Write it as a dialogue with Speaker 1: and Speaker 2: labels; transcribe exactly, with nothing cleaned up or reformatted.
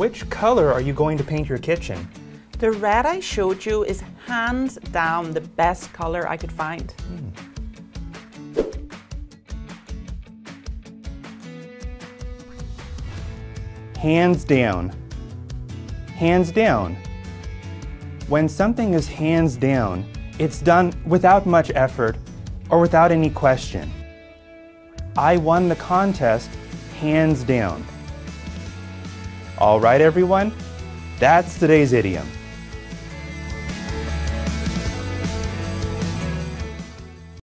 Speaker 1: which color are you going to paint your kitchen?
Speaker 2: The red I showed you is hands down the best color I could find.
Speaker 1: Hmm. Hands down. Hands down. When something is hands down, it's done without much effort or without any question. I won the contest hands down. All right, everyone, that's today's idiom.